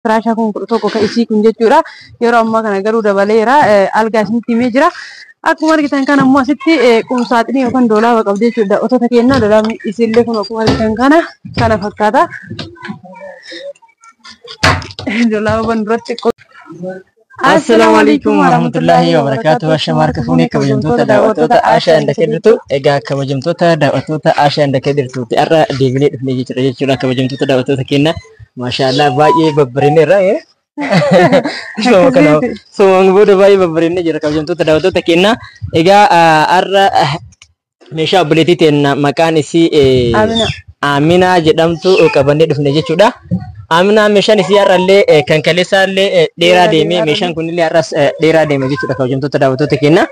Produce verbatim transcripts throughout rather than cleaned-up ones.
firaasha kun tokko ka isii kun jechuudha. Yeroo ammaa kana garuu dabaleera algaa isinitti himee jira. Akkuma argitan kana ammoo asitti qum saaxinii yookaan doolaaba qabdi jechuudha. Otota keenna doolaabni isiillee kun akkuma argitan kana kana fakkaata. Doolaaba duratti Assalamualaikum warahmatullahi wabarakatuh. Ashamarka funi kabajamtoota daawwattoota Ashaa Handakee jirtu. Egaa kabajamtoota daawwattoota Ashaa Handakee jirtu. Har'a deebilee dhufnee jira jechuudha. Kabajamtoota daawwattoota keenya maashaallah baay'ee babbareedneerra. Somaan booda baay'ee babbareednee jira kabajamtoota daawwattoota keenya. Egaa har'a meeshaa obboleettii teenya maqaan isii Amina jedhamtu qabannee dhufnee jechuudha. Amina meeshaan isii har'allee kan kaleessaallee dheeraa deemee meeshaan kunillee har'as dheeraa deemee jechuudha kabajamtoota daawwattoota keenya.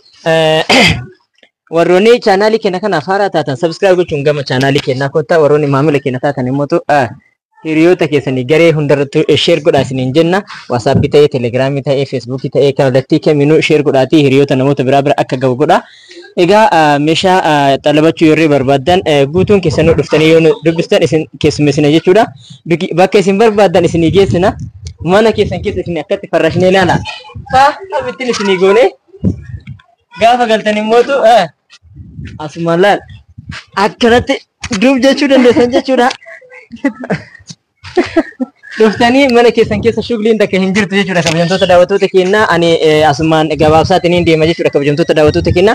Warroonni chaanaalii keenya kanaaf haaraa taatan subscribe gochuun gama chaanaalii keenyaa kottaa warroonni maamila keenya taatan immoo hiriyoota keessanii garee hundarrattuu share godhaa isiniin jenna. WhatsApp ta'ee, Telegram ta'ee, Facebook ta'ee kallattii kaminuu share godhaatii hiriyoota namoota biraa bira akka gahu godhaa. Egaa meeshaa xalabachuu yeroo barbaadan guutuun keessanuu dhuftanii yoo dubbistan isin keessummeessina jechuudha. Bakka isin barbaadan isinii geessina. Mana keessan keessa isin akkatti farrashnee ilaala. Saa abittiin isinii goone gaafa galtan immootu asuma laal akkanatti duub jechuu dandeessan jechuudha. Dhuftanii mana keessan keessa shugliin takka hin jirtu jechuudha kabajamtoota daawwattoota keenya. Ani asumaan gabaabsaatiin deema jechuudha kabajamtoota daawwattoota keenya.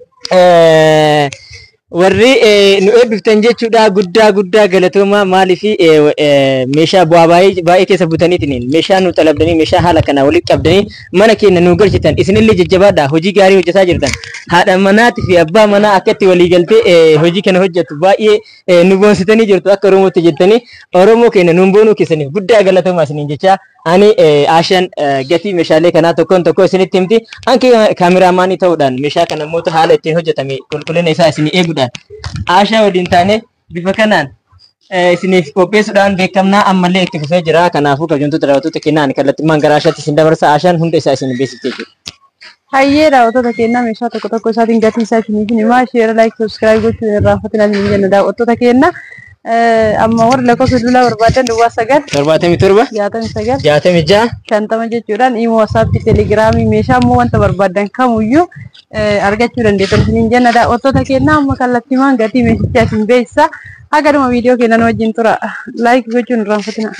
Warri nu eebbiftan jechuudha guddaa guddaa galatooma maaliif meeshaa bu'aa baay'ee keessa butaniitiin meeshaa nu xalabdanii meeshaa haala kana walitti qabdanii mana keenya nu galchitan isinillee jajjabaadha hojii gaarii hojjetaa jirtan. Haadha manaatii fi abbaa manaa akkatti walii galtee hojii kana hojjetu baay'ee nu boonsitanii jirtu akka Oromootti jettanii Oromoo keenya nu boonuu keessaniif guddaa galatooma isiniin jecha. Ani Ashaan gatii meeshaalee kanaa tokkoon tokko isinitti himti. Anki kaameraamaanii ta'uudhaan meeshaa kana mootu haala ittiin hojjetame qulqullina isaa isinii eeguudhaan Ashaa waliin taane bifa kanaan isiniif qopheessuudhaan beekamnaa ammallee itti fufee jira. Kanaafuu kabajamtoota daawwattoota keenya ani kallattiin gara Ashaatti isin dabarsa. Ashaan hunda isaa isin beeksifte jechuudha. Hayyee daawwattoota keenya meeshaa tokko tokko isaatiin gatii isaa isiniif himaa share like subscribe gochuun irraanfatina isin jenna daawwattoota keenya. Amma warra lakkoofsa duulaa barbaadan duwwaa sagal torbaatamii torba jaatamii sagal jaatamii ja'a shantama jechuudhaan imo WhatsApp Telegiraamii meeshaa immoo wanta barbaadan kamuyyuu argachuu dandeessan isiniin jenna daawwattoota keenya. Amma kallattiimaan gatii meeshichaa isin beeksisa. Hagaduma viidiyoo keenya wajjin tura like gochuun irraanfatina.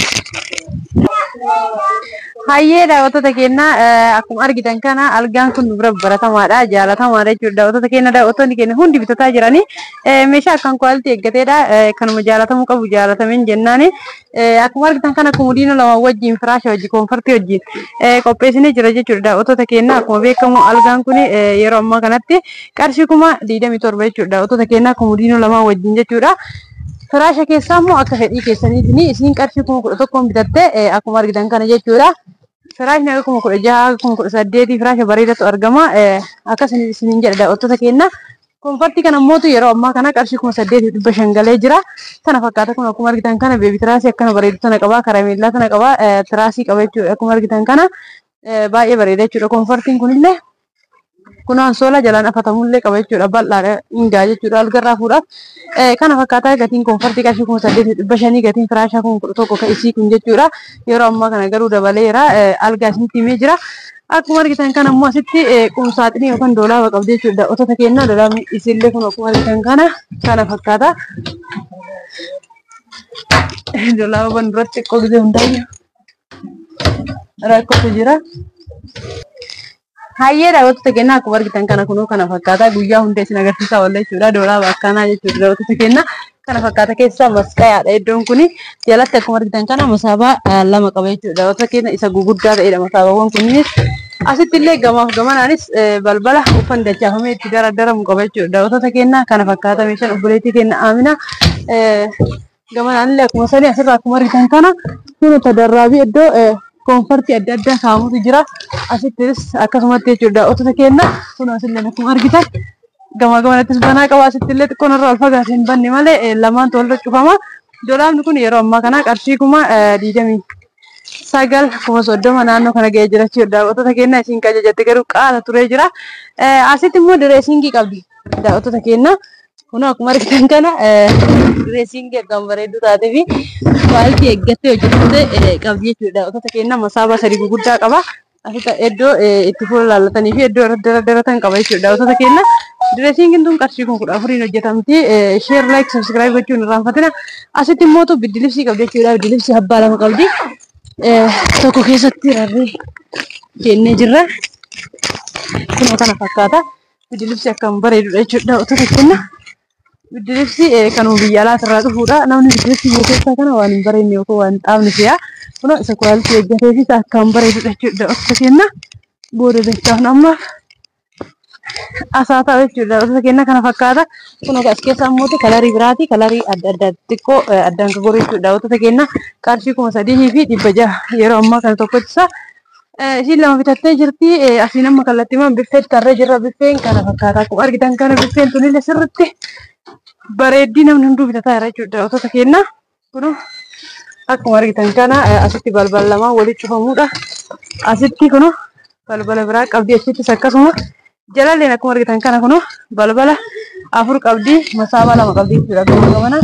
Hayyee daawwattoota keenya akkuma argitan kana algaan kun dubra baratamaadha jaalatamaadha jechuudha. Daawwattoota keenya daawwattoonni keenya hundi bitataa jiranii meeshaa akkaan kwaaliti eeggateedha. Kanuma jaalatamuu qabu jaalatameen jennaani. Akkuma argitan kana kumudiino lama wajjin firaasha wajjin koonfartii wajjin qopheessinee jira jechuudha. Daawwattoota keenya akkuma beekamu algaan kun yeroo ammaa kanatti qarshii kuma digdamii torba jechuudha. Daawwattoota keenya kumudiino lama wajjin jechuudha. Firaasha keessaa immoo akka fedhii keessaniitiin isin qarshii kuma kudha tokkoon bitatte akkuma argitan kana jechuudha. Firaashni akka kuma kudha jaha kuma kudha saddeetii firaasha bareedatu argama. Akkasuma isiniin jedha daawwattoota keenya. Koonfartii kana mootu yeroo ammaa kana qarshii kuma saddeetii dhibba shan galee jira. Kana fakkaata kun akkuma argitan kana beebi tiraasii akkana bareedu tana qaba. Karameellaa tana qaba. Tiraasii qaba jechuudha. Akkuma argitan kana baay'ee bareeda jechuudha. Koonfartiin kunillee kunaan sola jalaan afatamullee qaba jechuudha. Bal'aadha hingaa jechuudha. Algarraa fuudhaaf kana fakkaataa gatiin koonfartii qarshii kuma saddeetii dhibba shanii gatiin firaashaa kun kudha tokko ka isii kun jechuudha. Yeroo ammaa kana garuu dabaleera. Algaa isinitti himee jira. Akkuma argitan kana immoo asitti qum saaxinii yookaan doolaaba qabdi jechuudha. Otota keenya doolaabni isiillee kun akkuma argitan kana kana fakkaata. Doolaaba duratti xiqqoo gisee hundaayyuu rakkootu jira. Hayyee daawwattoota keenya akkuma argitan kana kunuu kana fakkaata. Guyyaa hunda isin agarsiisaa oolla jechuudha. Doolaaba akkanaa jechuudha daawwattoota keenya. Kana fakkaata keessaa masqayaadha iddoon kuni. Jalatti akkuma argitan kana masaabaa lama qaba jechuudha. Daawwattoota keenya isa guguddaa ta'edha masaabaawwan kunniin. Asitti illee gamaaf gamanaanis balbala uffanni dachaafamee itti daraddaramu qaba jechuudha. Daawwattoota keenya kana fakkaata meeshaan obboleettii keenya Amina gamanaan illee akkuma sanii asirraa akkuma argitan kana kun tadarraabii iddoo koonfartii adda addaa kaa'amutu jira. Asittis akkasumatti jechuudha. Daawwattoota keenya kun asillee akkuma argitan gama gamanattis banaa qaba. Asitti illee xiqqoon irraa ol fagaatee hin banne malee lamaan tolta cufama. Doolaabni kun yeroo ammaa kana qarshii kuma digdamii sagal kuma soddoma naannoo kana ga'ee jira jechuudha. Daawwattoota keenya isin qajajatte garuu qaala turee jira. Asitti immoo direesingii qabdi daawwattoota keenya. Kun akkuma argitan kana dressing kan bareedu taatee fi quality eeggattee hojjettee qabdi jechuudha. Otoo keenya masaaba sadii gurguddaa qaba. Asita iddoo itti fuula laallatanii fi iddoo dardaratan qaba jechuudha. Otoo keenya dressing tun qarshii kun kudha afuriin hojjetamti. Share like subscribe gochuun hin irraanfatina. Asitti immoo tu biddilibsii qabdi jechuudha. Biddilibsii abbaa lama qabdi. Tokko keessatti rarree kennee jirra. Kun kana fakkaata. Biddilibsii akkam bareedudha jechuudha. Otoo keenya biddilibsii kanuma biyya alaatti irraa dhufuudha. Namni biddilibsii keessaa kana waan hin bareedne yookaan waan xaafni fe'a. Kun isa quality eeggatee fi akkam bareedudha jechuudha. Otoo keenya booda beekaaf amma asaa ta'u jechuudha. Otoo keenya kana fakkaata. Kun as keessa immoo kalarii biraati. Kalarii adda addaa xiqqoo addaan goggoru jechuudha. Otoo keenya qarshii kuma sadii fi dhibba jaha yeroo ammaa kana tokkochisa. Isin lama bitattee jirti. Asiin amma kallattiimaan biffee tarree jirra. Biffeen kana fakkaata. Akkuma argitan kana biffeen tunillee sirriitti bareeddii namni hunduu bitataa jira jechuudha. Otoo keenya kun akkuma argitan kana asitti balbala lama walitti cufamuudha. Asitti kun balbala biraa qabdi. Achittis akkasuma jalalleen akkuma argitan kana kun balbala afur qabdi. Masaaba lama qabdi jechuudha. Gamana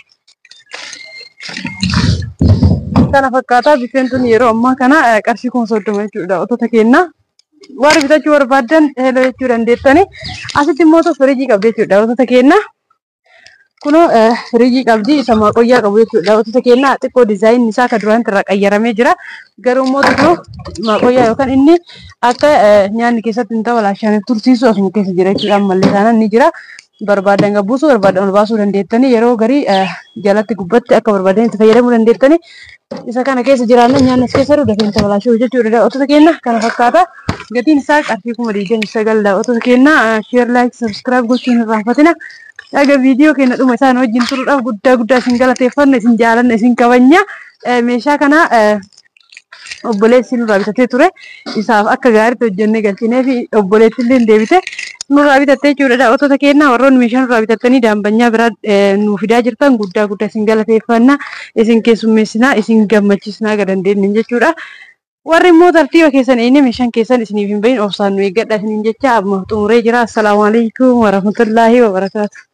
kana fakkaata. Biffeen tun yeroo ammaa kana qarshii kuma soddoma jechuudha. Otoo keenya warri bitachuu barbaadan heloo jechuu dandeettani. Asitti immoo firiijii qabdi jechuudha. Otoo keenya kun firiijii qabdi. Isa maaqoyyaa qabu jechuudha. Otoo keenya xiqqoo diizaayin isaa kan duraan irraa qayyaramee jira. Garuu immoo kun maaqoyyaa yookaan inni akka nyaanni keessatti hin ta'u tursiisu asuma keessa jira jechuudha. Ammallee taanaan ni jira. Barbaadan gabbuusuu barbaadan ol baasuu dandeettani. Yeroo garii jalatti gubbatti akka barbaadan itti fayyadamuu dandeettani. Isa kana keessa jiraanna nyaanni as keessa jiru dafee hin tabalashuu jechuudha. Otoo keenya kana fakkaata. Gatiin isaa qarshii kuma digdamii sagalidha. Otoo keenya share like subscribe gochuun hin irraanfatina. Aga viidiyoo keenya dhuma isaan wajjin turuudhaaf guddaa guddaa isin galateeffanna, isin jaalanna, isin kabajna. Meeshaa kana obboleessi nurraa bitatee ture. Isaaf akka gaariitti hojjennee galchinee fi obboleetti illee deebite nurraa bitattee jechuudha. Otoo keenya warroonni meeshaa nurraa bitattanii daambanyaa biraa nu fidaa jirtan guddaa guddaa isin galateeffanna, isin keessummeessinaa, isin gammachiisnaa ga dandeenye jechuudha. Warri immoo tartiiba keessan eenye meeshaan keessan isiniif hin bahin obsaan nu eeggadha isiniin jecha amma xumuree jira. Assalaamu alaikum warahmatullaahi wabarakaatu.